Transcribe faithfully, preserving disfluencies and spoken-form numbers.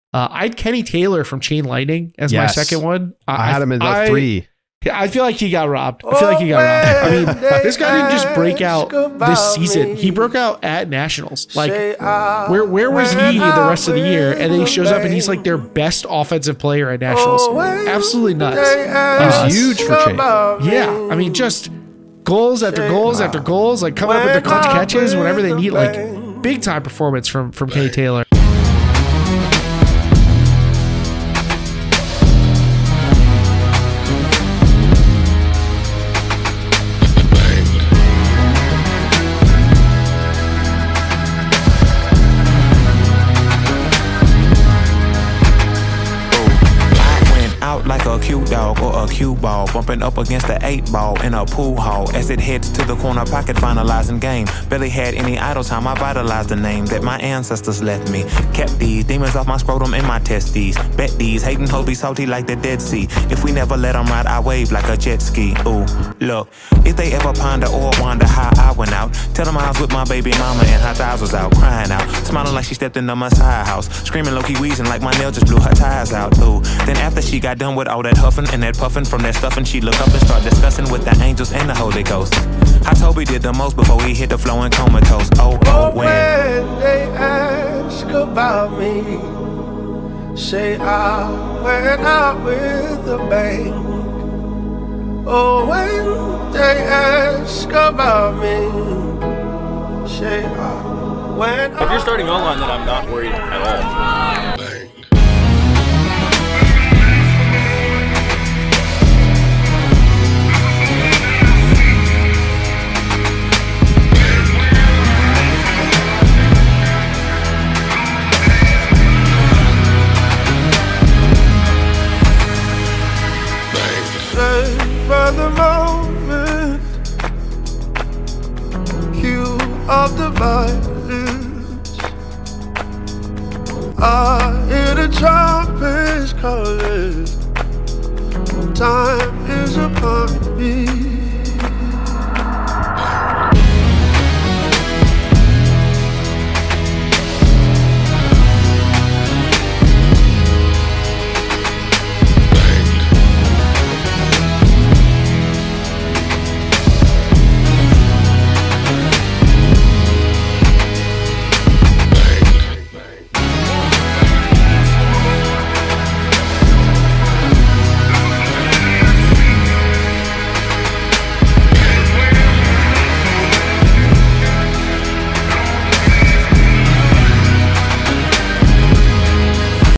Uh, I had Kenny Taylor from Chain Lightning as Yes. my second one. I, I had him in the I, three. I feel like he got robbed. I feel like he got robbed. I mean, this guy didn't just break out this season. He broke out at Nationals. Like, where where was he the rest of the year? And then he shows up and he's like their best offensive player at Nationals. Absolutely nuts. He's huge for Chain. Yeah, I mean, just goals after goals after goals, like coming up with the clutch catches whenever they need, like big time performance from from Kenny Taylor. Like a cute dog or a cue ball, bumping up against the eight ball in a pool hall as it heads to the corner pocket, finalizing game. Barely had any idle time, I vitalized the name that my ancestors left me. Kept these demons off my scrotum and my testes. Bet these hating hoes be salty like the Dead Sea. If we never let them ride, I wave like a jet ski. Ooh, look, if they ever ponder or wonder how I went out, tell them I was with my baby mama and her thighs was out, crying out, smiling like she stepped in the Messiah house, screaming low-key wheezing like my nail just blew her tires out. Ooh, then after she got done with all that huffing and that puffing from that stuffing, she look up and start discussing with the angels and the Holy Ghost. How Toby did the most before he hit the flow and comatose. Oh, oh, when, when they ask about me, say I went out with a bang. Oh, when they ask about me, say I went out. If you're starting online, then I'm not worried at all. Bang. For the moment, cue of the violence. I hear the trumpets calling. Time is upon me.